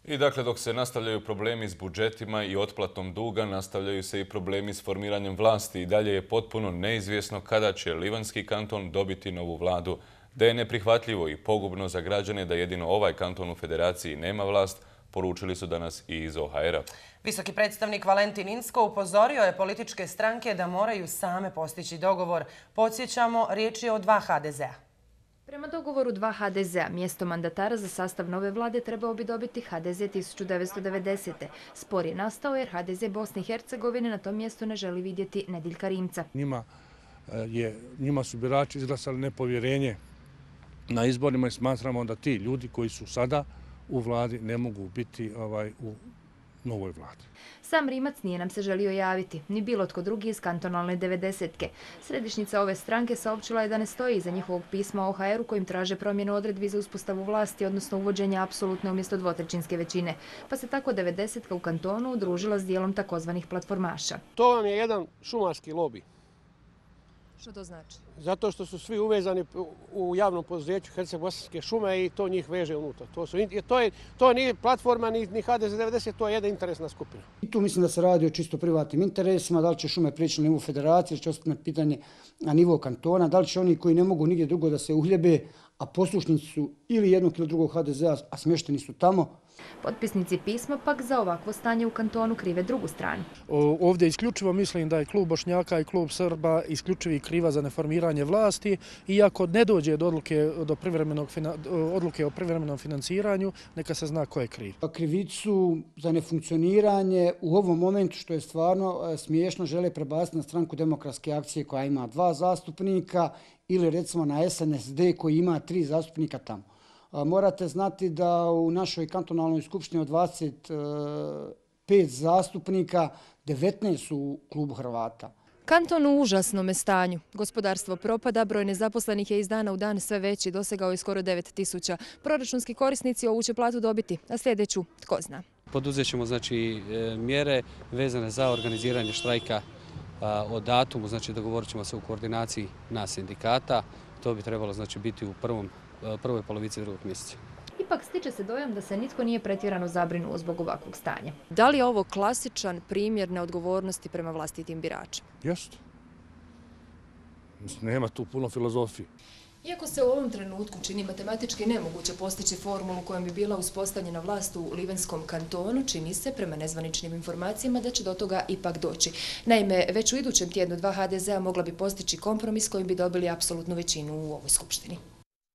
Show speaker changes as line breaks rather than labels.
I dakle, dok se nastavljaju problemi s budžetima i otplatom duga, nastavljaju se i problemi s formiranjem vlasti. I dalje je potpuno neizvjesno kada će Livanjski kanton dobiti novu vladu. Da je neprihvatljivo i pogubno za građane da jedino ovaj kanton u federaciji nema vlast, poručili su danas i iz OHR-a.
Visoki predstavnik Valentin Inzko upozorio je političke stranke da moraju same postići dogovor. Podsjećamo, riječ je o 2 HDZ-a.
Prema dogovoru 2 HDZ-a, mjesto mandatara za sastav nove vlade trebao bi dobiti HDZ 1990. Spor je nastao jer HDZ Bosne i Hercegovine na tom mjestu ne želi vidjeti Nediljka Rimca.
Njima su birači izglasali nepovjerenje na izborima i smatramo da ti ljudi koji su sada u vladi ne mogu biti u novoj vladi.
Sam Rimac nije nam se želio javiti, ni bilo tko drugi iz kantonalne 90-ke. Središnjica ove stranke saopćila je da ne stoji iza njihovog pisma OHR-u kojim traže promjenu odredbi za uspostavu vlasti, odnosno uvođenje apsolutne umjesto dvotrećinske većine. Pa se tako 90-ka u kantonu udružila s dijelom takozvanih platformaša.
To vam je jedan šumarski lobi.
Što to znači?
Zato što su svi uvezani u javnom poduzeću Herceg-Bosanske šume i to njih veže unutra. To nije platforma ni HDZ 90, to je jedna interesna skupina.
I tu mislim da se radi o čisto privatnim interesima, da li će šume prijeći na nivo federacije, će ostati na pitanje na nivo kantona, da li će oni koji ne mogu nigdje drugo da se uhljebe, a poslušnici su ili jednog ili drugog HDZ-a, a smješteni su tamo.
Potpisnici pisma pak za ovakvo stanje u kantonu krive drugu stranu.
Ovdje isključivo mislim da je klub Bošnjaka i klub Srba isključivi kriva za neformiranje vlasti, iako ne dođe do odluke o privremenom financiranju, neka se zna ko je kriv.
Krivicu za nefunkcioniranje u ovom momentu, što je stvarno smiješno, žele prebaciti na Stranku demokratske akcije koja ima 2 zastupnika ili recimo na SNSD koji ima 3 zastupnika tamo. Morate znati da u našoj kantonalnoj skupštini od 25 zastupnika 19 su u klubu Hrvata.
Kanton u užasnome stanju. Gospodarstvo propada, broj nezaposlenih je iz dana u dan sve veći, dosegao je skoro 9.000. Proračunski korisnici ovu će platu dobiti, a sljedeću tko zna.
Poduzet ćemo mjere vezane za organiziranje štrajka o datumu, dogovorit ćemo se u koordinaciji nas sindikata. To bi trebalo biti u prvoj polovici 2. mjeseca.
Ipak stiče se dojam da se nitko nije pretjerano zabrinuo zbog ovakvog stanja.
Da li je ovo klasičan primjer neodgovornosti prema vlastitim biračima?
Jeste. Nema tu puno filozofije.
Iako se u ovom trenutku čini matematički nemoguće postići formulu kojom bi bila uspostavljena vlast u Livanjskom kantonu, čini se, prema nezvaničnim informacijama, da će do toga ipak doći. Naime, već u idućem tjednu 2 HDZ-a mogla bi postići kompromis kojim bi dobili apsolutnu većinu u ovoj skupštini.